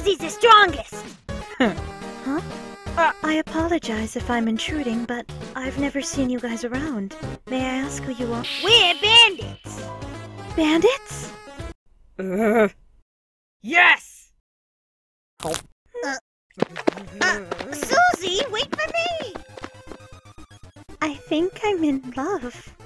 Suzie's the strongest! Huh? I apologize if I'm intruding, but I've never seen you guys around. May I ask who you are? We're bandits! Bandits? Yes! Suzie, wait for me! I think I'm in love.